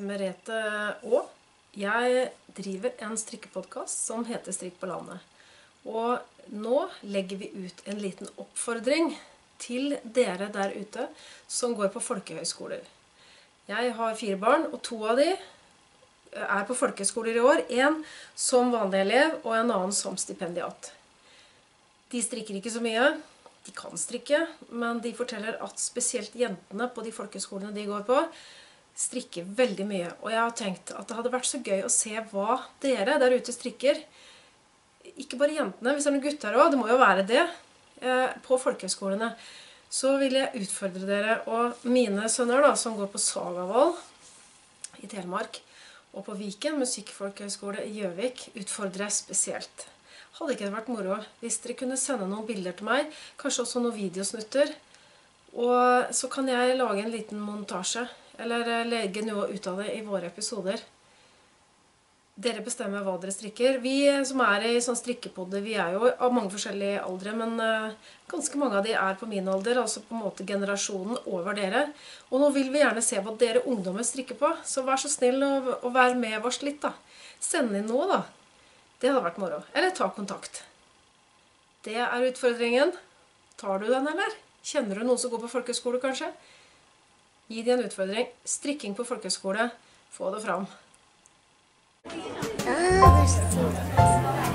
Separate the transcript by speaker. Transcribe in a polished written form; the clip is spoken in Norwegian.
Speaker 1: Merete Aa. Jeg driver en strikkepodcast som heter Strikk på landet. Og nå legger vi ut en liten oppfordring til dere der ute som går på folkehøyskoler. Jeg har 4 barn, og 2 av de er på folkehøyskoler i år. En som vanlig elev, og en annen som stipendiat. De strikker ikke så mye. De kan strikke, men de forteller at spesielt jentene på de folkehøyskolene de går på, strikker veldig mye. Og jeg har tenkt at det hadde vært så gøy å se hva dere der ute strikker. Ikke bare jentene, hvis det er noen gutter også, det må jo være det, på folkehøyskolene. Så vil jeg utfordre dere, og mine sønner da, som går på Sagavoll i Telemark, og på Viken, musikkfolkehøyskole i Gjøvik, utfordrer jeg spesielt. Hadde ikke det vært moro hvis dere kunne sende noen bilder til meg, kanskje også noen videosnutter, og så kan jeg lage en liten montasje, eller legge noe ut av det i våre episoder. Dere bestemmer hva dere strikker. Vi som er i sånn strikkepodder, vi er jo av mange forskjellige aldre, men ganske mange av de er på min alder, altså på en måte generasjonen over dere. Og nå vil vi gjerne se hva dere ungdommer strikker på, så vær så snill å være med oss litt da. Send inn noe da. Det hadde vært moro. Eller ta kontakt. Det er utfordringen. Tar du den, eller? Kjenner du noen som går på folkehøyskole, kanskje? Gi dem en utfordring. Strikking på folkehøyskole. Få det fram.